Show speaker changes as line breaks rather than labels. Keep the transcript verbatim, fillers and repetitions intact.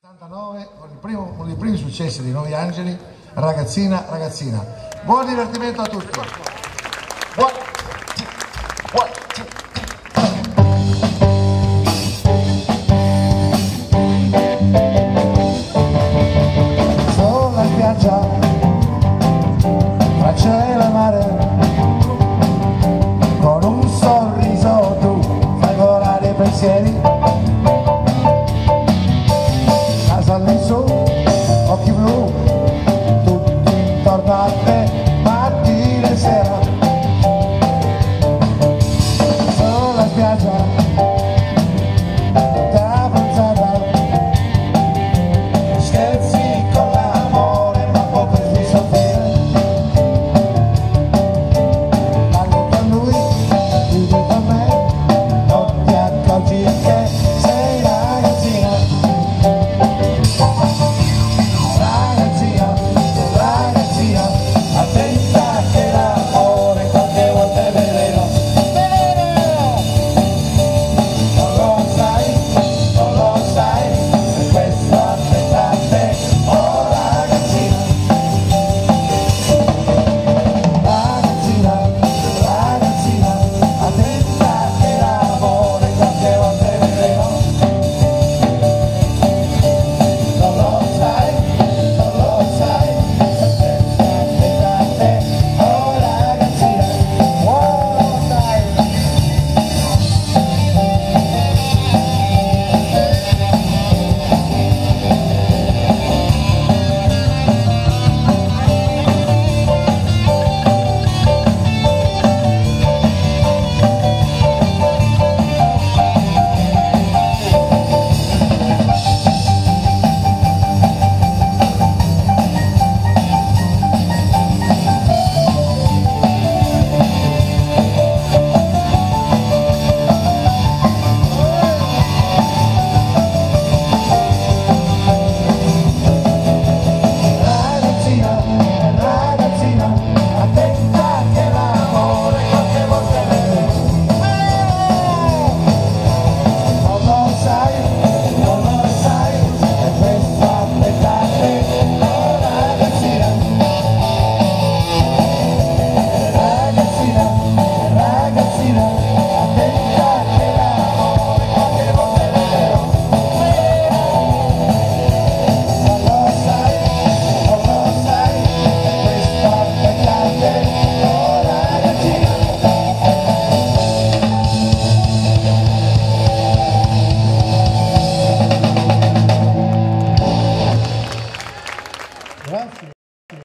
settantanove, con il primo, uno dei primi successi di Nuovi Angeli, Ragazzina, Ragazzina. Buon divertimento a tutti. Buon... Buon... Sulla spiaggia, tra cielo e mare, con un sorriso tu fai volare i pensieri. All'insù, occhi blu, tutti intorno a te, mattina e sera, sulla spiaggia, da bronzata, scherzi con l'amore ma potresti soffrire, parli con lui, vivi con me, non ti accorgi che sei ragazzina. Grazie.